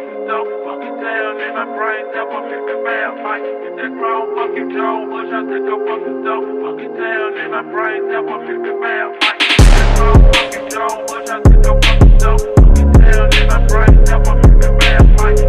fucking dope. Fuck it down in my brain, up up in the mouth. Like, get that grown fucking Joe, Bush, I think I'm fucking dope. Fuck it down in my brain, up up in the mouth. Like, get that grown fucking Joe, Bush, I think I'm fucking dope. Fuck it down in my brain, up up in the mouth. Like,